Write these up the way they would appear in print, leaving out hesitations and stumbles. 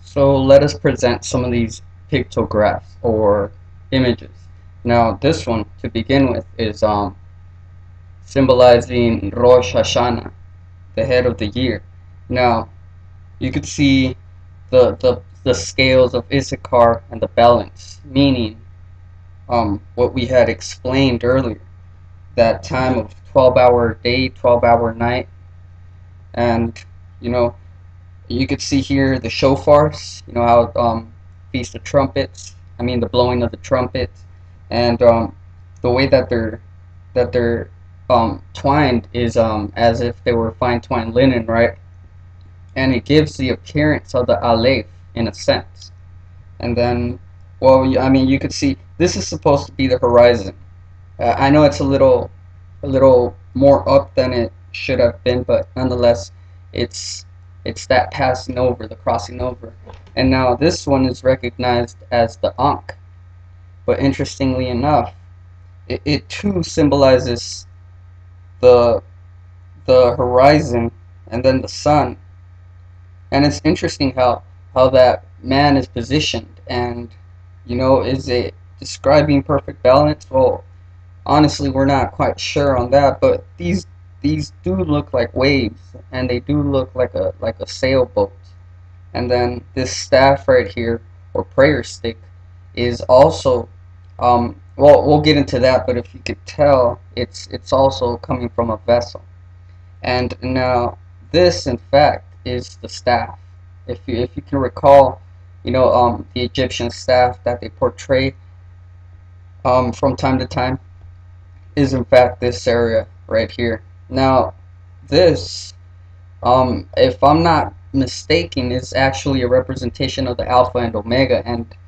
So let us present some of these pictographs or images. Now this one to begin with is symbolizing Rosh Hashanah, the head of the year. Now you could see the scales of Issachar and the balance, meaning what we had explained earlier, that time of 12-hour day, 12-hour night. And you know, you could see here the shofars, you know how feast of trumpets, I mean the blowing of the trumpets, and the way that they're twined is as if they were fine twined linen, right? And it gives the appearance of the aleph in a sense. And then, well, I mean, you could see this is supposed to be the horizon. I know it's a little more up than it should have been, but nonetheless, it's it's that passing over, the crossing over. And now this one is recognized as the Ankh. But interestingly enough, it too symbolizes the the horizon and then the sun. And it's interesting how that man is positioned, and is it describing perfect balance? Well, honestly, we're not quite sure on that, but these do look like waves, and they do look like a sailboat. And then this staff right here, or prayer stick, is also well, we'll get into that, but if you could tell, it's also coming from a vessel. And now this, in fact, is the staff. If you can recall, the Egyptian staff that they portray from time to time is in fact this area right here. Now, this, if I'm not mistaken, is actually a representation of the Alpha and Omega,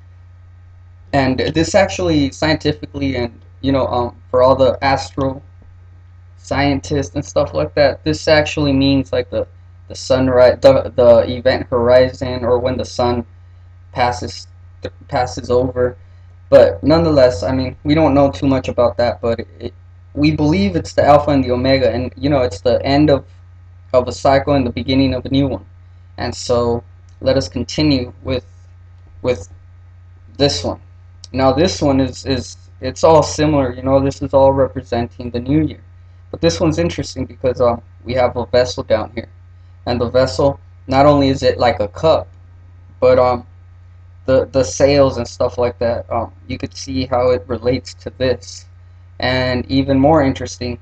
and this actually scientifically, and for all the astro scientists and stuff like that, this actually means like the sunrise, the event horizon, or when the sun passes passes over. But nonetheless, I mean, we don't know too much about that, but we believe it's the Alpha and the Omega, and it's the end of a cycle and the beginning of a new one. And so let us continue with this one. Now this one is it's all similar. This is all representing the new year, but this one's interesting because we have a vessel down here, and the vessel, not only is it like a cup, but the sails and stuff like that, you could see how it relates to this. And even more interesting,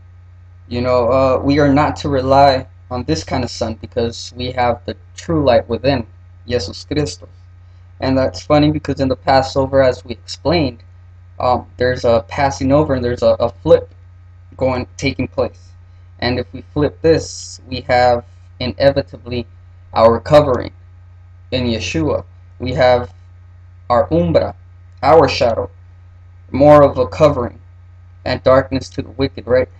we are not to rely on this kind of sun, because we have the true light within, Jesus Christus. And that's funny because in the Passover, as we explained, there's a passing over, and there's a flip taking place. And if we flip this, we have inevitably our covering in Yeshua. We have our umbra, our shadow, more of a covering, and darkness to the wicked, right?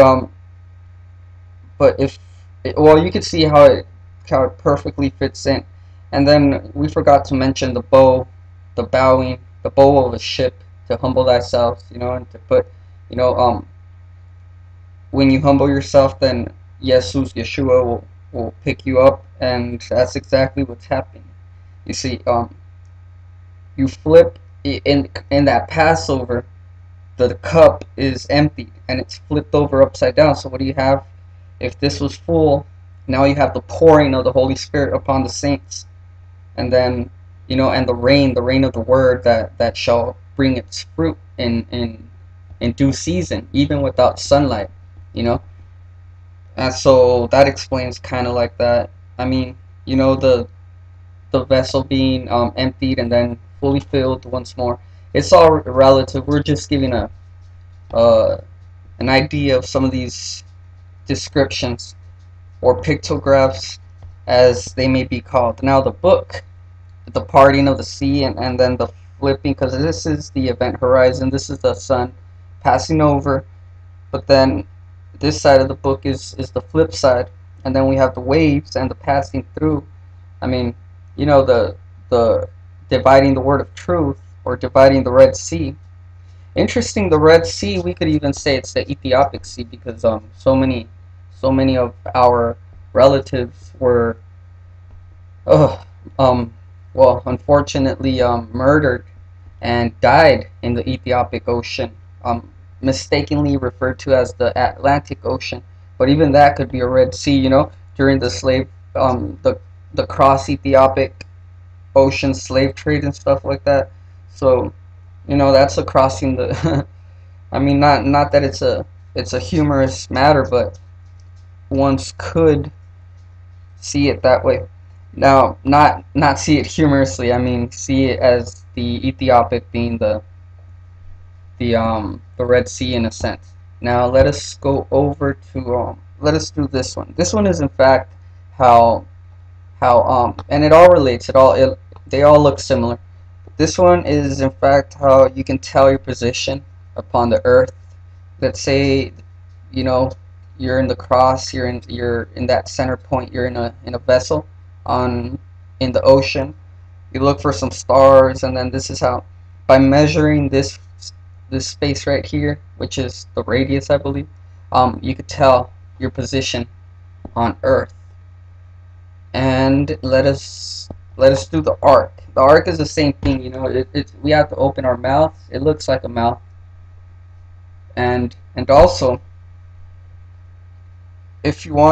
But if well, you can see how it perfectly fits in. And then we forgot to mention the bow, the bowing, the bow of a ship, to humble thyself, and to put, when you humble yourself, then Jesus, Yeshua will pick you up, and that's exactly what's happening. You see, you flip in that Passover, the cup is empty and it's flipped over upside down. So what do you have? If this was full, now you have the pouring of the Holy Spirit upon the saints, and then and the rain of the word that shall bring its fruit in due season, even without sunlight. And so that explains kind of like that. I mean, the vessel being emptied and then fully filled once more. It's all relative. We're just giving uh, an idea of some of these descriptions, or pictographs, as they may be called. Now the book, the parting of the sea, and then the flipping, because this is the event horizon, this is the sun passing over, but then this side of the book is the flip side, and then we have the waves and the passing through. I mean, the dividing the word of truth, or dividing the Red Sea. Interesting, the Red Sea, we could even say it's the Ethiopic Sea, because so many of our relatives were well, unfortunately, murdered and died in the Ethiopic Ocean, mistakenly referred to as the Atlantic Ocean. But even that could be a Red Sea, during the um, the the cross Ethiopic Ocean slave trade and stuff like that. So, that's a crossing the. I mean, not that it's a humorous matter, but ones could see it that way. Now, not see it humorously. I mean, see it as the Ethiopic being the Red Sea in a sense. Now, let us go over to let us do this one. This one is in fact how and it all relates. They all look similar. This one is in fact how you can tell your position upon the earth. Let's say, you know, you're in the cross, you're in that center point, you're in a vessel on in the ocean. You look for some stars, and then this is how, by measuring this space right here, which is the radius, I believe, you could tell your position on Earth. And let us do the arc. The arc is the same thing, we have to open our mouth. It looks like a mouth, and also, if you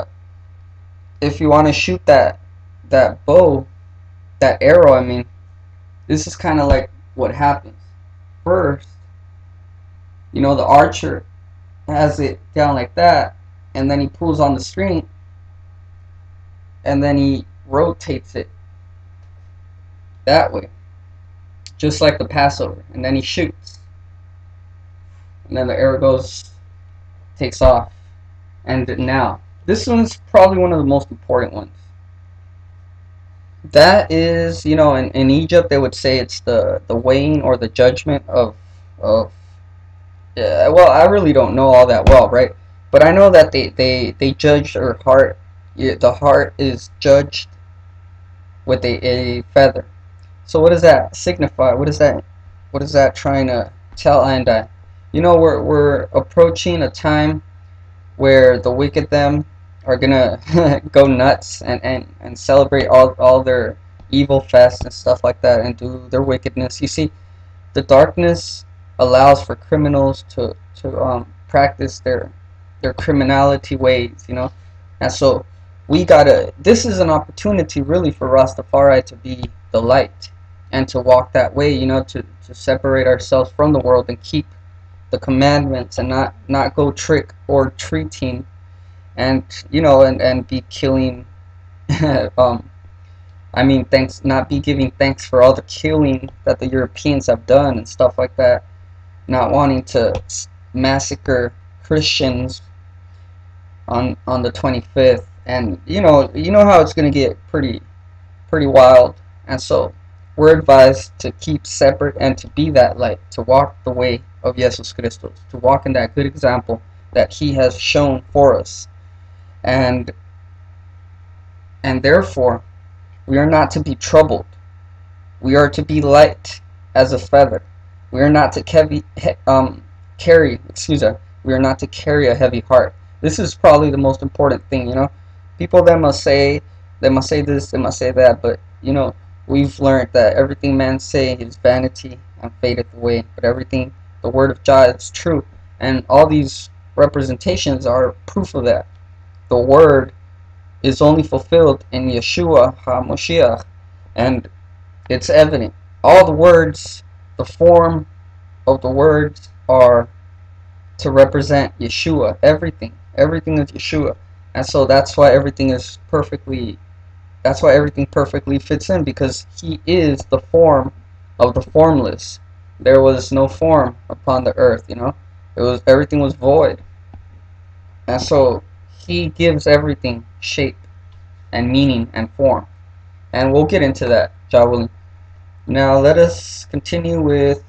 wanna shoot that bow, that arrow, I mean, this is kind of like what happens. First, the archer has it down like that, and then he pulls on the string, and then he rotates it that way, just like the Passover, and then he shoots, and then the arrow takes off. And now, this one is probably one of the most important ones. That is, in Egypt they would say it's the weighing or the judgment of yeah, well, I really don't know all that well, right? But I know that they judge your heart. Yeah, the heart is judged with a feather. So what does that signify? What is that trying to tell? And we're approaching a time where the wicked them are gonna go nuts and celebrate all their evil fests and stuff like that, and do their wickedness. You see, the darkness allows for criminals to practice their criminality ways, and so we gotta. This is an opportunity really for Rastafari to be the light and to walk that way, to separate ourselves from the world and keep the commandments, and not go trick or treating, and and be killing. um I mean, thanks, not be giving thanks for all the killing that the Europeans have done and stuff like that, not wanting to massacre Christians on the 25th. And you know how it's going to get pretty wild. And so we're advised to keep separate and to be that light, to walk the way of Jesus Christos, to walk in that good example that he has shown for us. And and therefore we are not to be troubled. We are to be light as a feather. We are not to we are not to carry a heavy heart. This is probably the most important thing. People, they must say this, they must say that, but we've learned that everything men say is vanity and fadeth away, but everything the word of God is true, and all these representations are proof of that. The word is only fulfilled in Yeshua HaMashiach, and it's evident. All the words, the form of the words are to represent Yeshua. Everything is Yeshua, and so that's why everything perfectly fits in, because he is the form of the formless. There was no form upon the earth. Everything was void, and so he gives everything shape and meaning and form, and we'll get into that, Jah willing. Now let us continue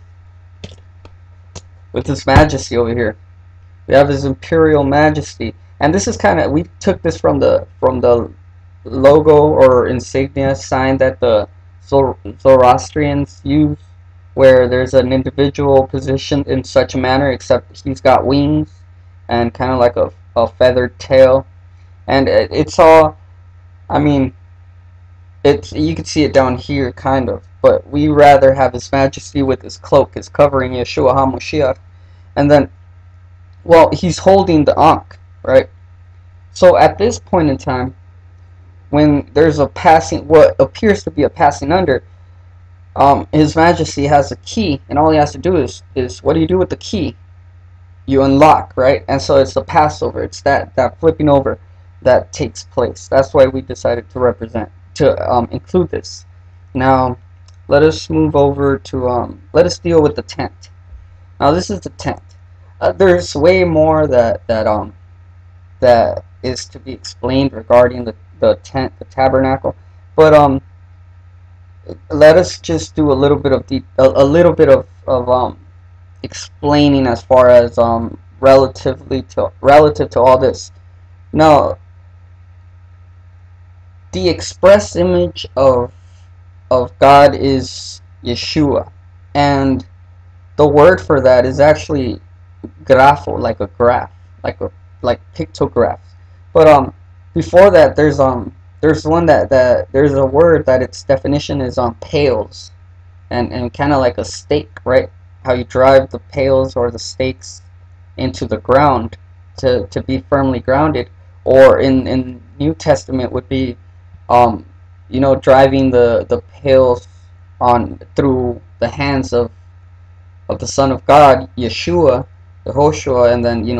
with His Majesty over here. We have His Imperial Majesty, and this is we took this from the logo or insignia sign that the Zoroastrians use, where there's an individual positioned in such a manner, except he's got wings and kind of like a feathered tail, and it's all. I mean, It's, you can see it down here, kind of, but we rather have His Majesty with his cloak, his covering, Yeshua HaMashiach, and then, well, he's holding the Ankh, right? So at this point in time, when there's a passing, what appears to be a passing under, His Majesty has a key, and all he has to do is what do you do with the key? You unlock, right? And so it's the Passover. It's that flipping over that takes place. That's why we decided to include this. Now, let us move over to let us deal with the tent. Now, this is the tent. There's way more that is to be explained regarding the tent, the tabernacle, but let us just do a little bit of a little bit of explaining as far as relative to all this. Now, the express image of God is Yeshua, and the word for that is actually grapho, like a graph, like pictographs. But before that, there's one that there's a word that its definition is pales, and kind of like a stake, right? How you drive the pails or the stakes into the ground to be firmly grounded, or in New Testament would be driving the pails on through the hands of the Son of God, Yeshua, the Hoshua, and then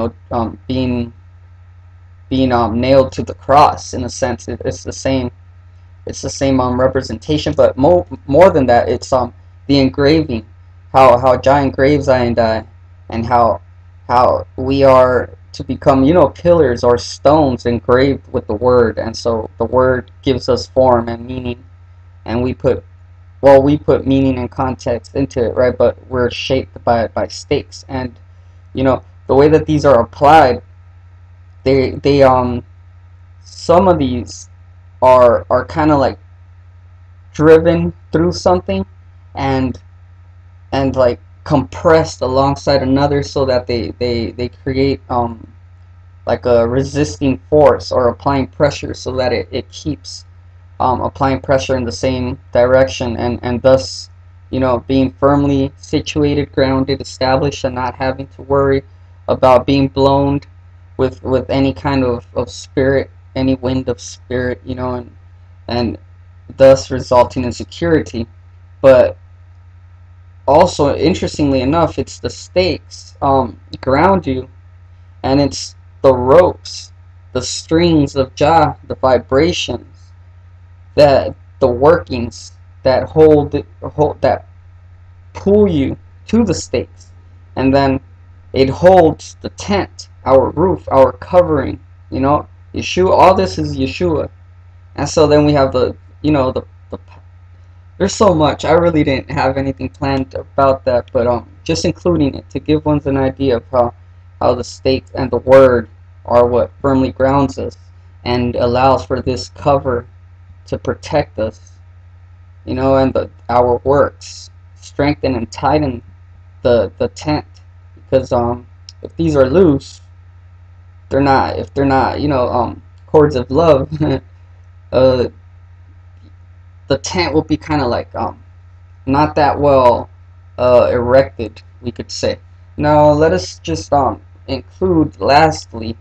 being nailed to the cross. In a sense, it's the same. It's the same representation, but more than that, it's the engraving, how Jah engraves I and I, and how we are to become pillars or stones engraved with the word, and so the word gives us form and meaning, and we put meaning and context into it, right? But we're shaped by stakes, and the way that these are applied, they some of these are kind of like driven through something and like compressed alongside another, so that they create like a resisting force or applying pressure, so that it keeps applying pressure in the same direction, and thus being firmly situated, grounded, established, and not having to worry about being blown with any kind of spirit, any wind of spirit, and thus resulting in security. But also, interestingly enough, it's the stakes ground you, and it's the ropes, the strings of Jah, the vibrations, that the workings that that pull you to the stakes, and then it holds the tent, our roof, our covering. Yeshua. All this is Yeshua, and so then we have the there's so much. I really didn't have anything planned about that, but just including it to give ones an idea of how the stakes and the word are what firmly grounds us and allows for this cover to protect us, and our works strengthen and tighten the tent, because if these are loose, if they're not cords of love, uh, the tent will be kind of like not that well erected, we could say. Now let us just include lastly,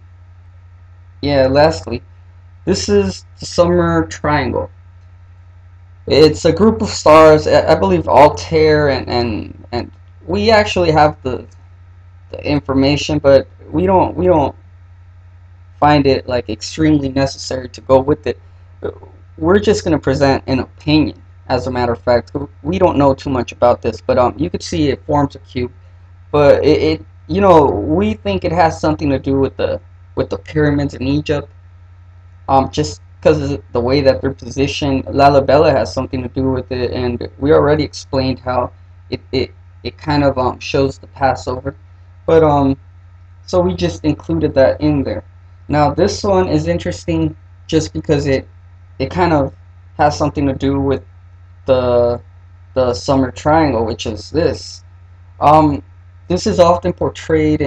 this is the summer triangle. It's a group of stars, I believe Altair, and we actually have the information, but we don't find it like extremely necessary to go with it. We're just going to present an opinion. As a matter of fact, we don't know too much about this, but you could see it forms a cube, but we think it has something to do with the pyramids in Egypt, just because of the way that they're positioned. Lalibela has something to do with it, and we already explained how it kind of shows the Passover, but so we just included that in there. Now this one is interesting just because it kind of has something to do with the summer triangle, which is this. This is often portrayed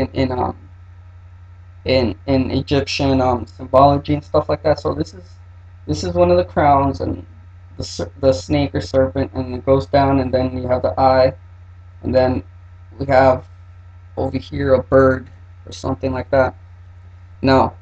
in Egyptian symbology and stuff like that. So this is one of the crowns, and the snake or serpent, and it goes down, and then you have the eye, and then we have over here a bird or something like that. Now,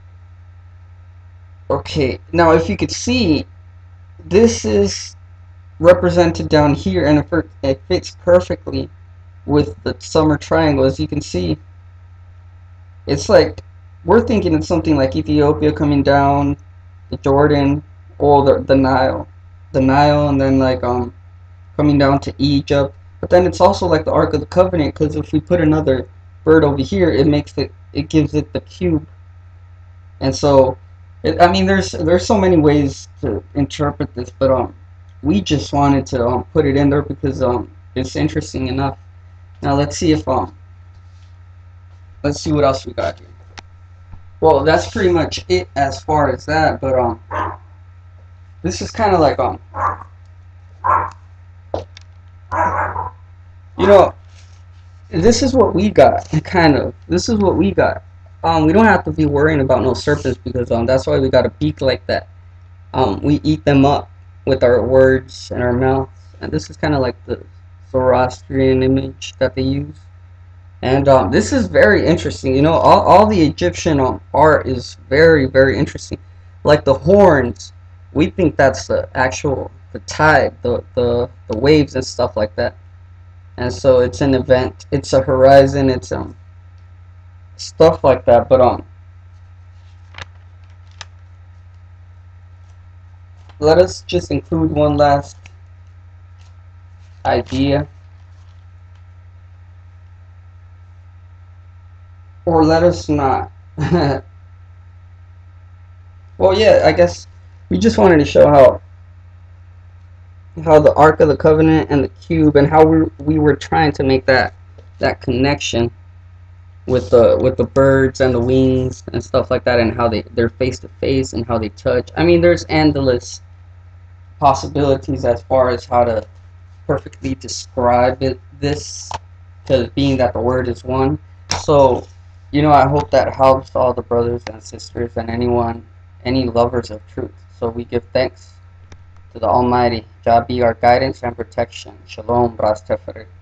okay, now if you could see, this is represented down here, and it fits perfectly with the summer triangle. As you can see, it's like we're thinking it's something like Ethiopia coming down, the Jordan, or the Nile, and then like coming down to Egypt. But then it's also like the Ark of the Covenant, because if we put another bird over here, it gives it the cube. And so, I mean, there's so many ways to interpret this, but we just wanted to put it in there because it's interesting enough. Now let's see what else we got here. Well, that's pretty much it as far as that, but this is kind of like you know, this is what we got. Kind of, this is what we got. We don't have to be worrying about no serpents, because that's why we got a beak like that. We eat them up with our words and our mouths, and this is kind of like the Zoroastrian image that they use. And this is very interesting. You know, all the Egyptian art is very, very interesting. Like the horns, we think that's the tide, the waves and stuff like that. And so it's an event, it's a horizon, it's stuff like that. But let us just include one last idea, or let us not. Well, yeah, I guess we just wanted to show how the Ark of the Covenant and the cube, and how we were trying to make that connection with the birds and the wings and stuff like that, and how they're face to face and how they touch. I mean, there's endless possibilities as far as how to perfectly describe this, because being that the word is one. So, you know, I hope that helps all the brothers and sisters and any lovers of truth. So we give thanks to the Almighty. Jah be our guidance and protection. Shalom, Rastafari.